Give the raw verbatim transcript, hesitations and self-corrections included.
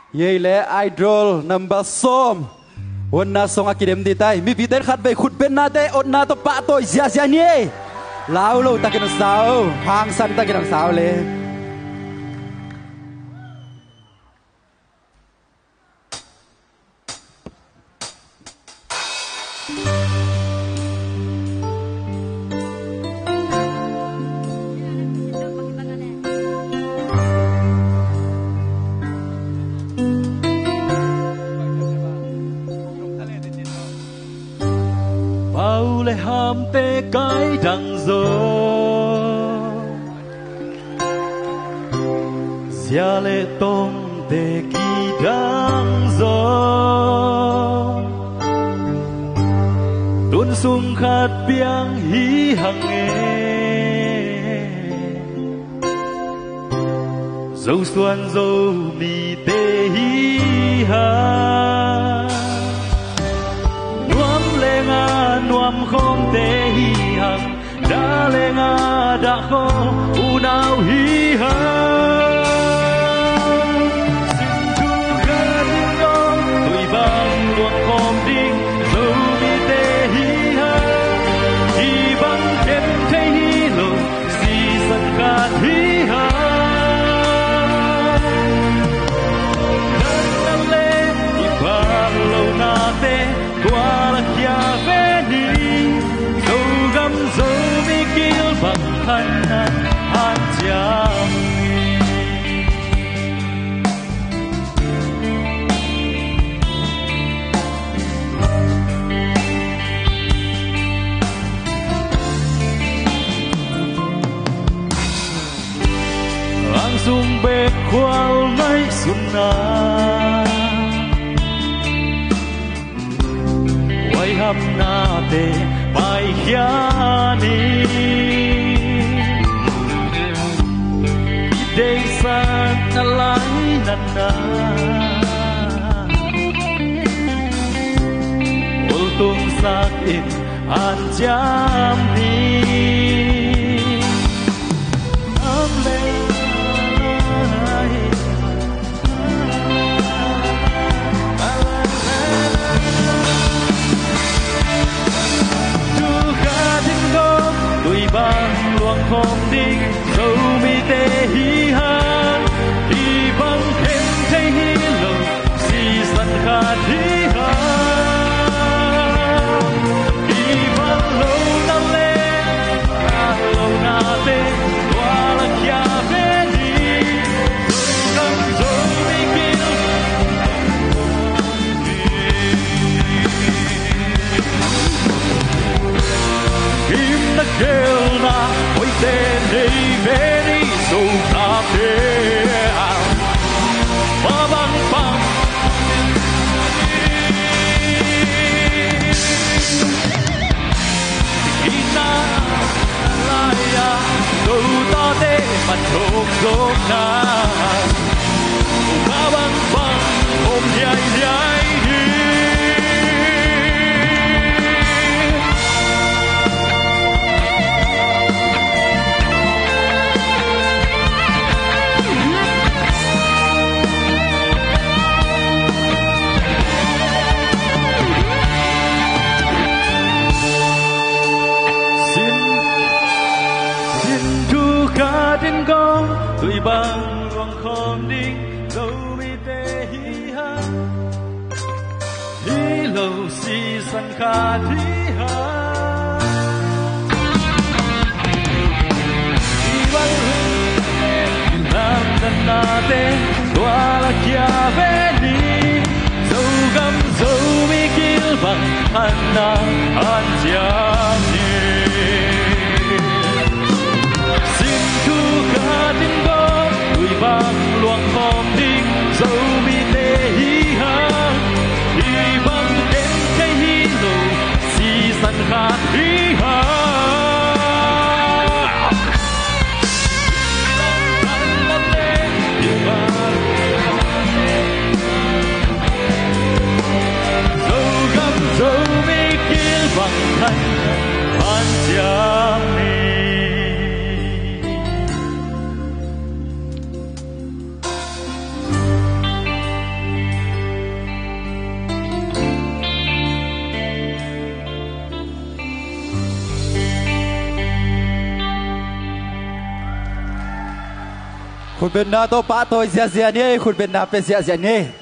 Yei le idol number som on na song akidem di tai mi viten khat be khut ben na te on na to pa to zia zia nie lao lo takin sao hang san takin sao le ham tê cái đằng gió gia lệ tông tê kỳ đằng gió tuôn sung khát biang hí hằng nghe dâu xuân dâu mì tê hí ha nuam không te hi hằng đã lên a đã khó u nào hi hằng xin tu ga đi đó tuổi bằng luộc khom đinh dâu mi te hi hằng hi bằng thêm thấy hi lâu si sân ga hi hằng đất nắng lên hi bằng lâu na te qua là kia về dấu mi kêu bằng khăn hát chàng ang sung bê khoal ngay xuân na quay hâm na tê bài khiani đây sang na lái na na ul tung sak in an jam ni am le bằng luồng không đinh dâu mi tê hi han hi bằng thêm thấy hi lâu si sân khát hi han hi bằng lâu năm lên lâu na tê qua là kia về đi cầm dâu mi kêu im ta kêu na ôi tên đây về đi sâu ta thế ba băng băng khi ta lại à đâu ta thế mà trộm trộm na ba băng băng ôm dài dài đi đến có tuổi bằng luồng không đinh dâu mi tê hi ha hi lâu si sân khát hi ha hi bằng làm thân na tê qua là kia về đi dâu găm dâu mi kêu bằng hắn na hắn cha tin có tuổi bằng luồng khom đinh dâu mi tê hi ha hi bằng đến cái hi lâu si sân khát hi ha dâu găm dâu mi kia คุณเป็นนาโตปะโตเสียเสียนี่คุณเป็นนาเป็นเสียเสียนี่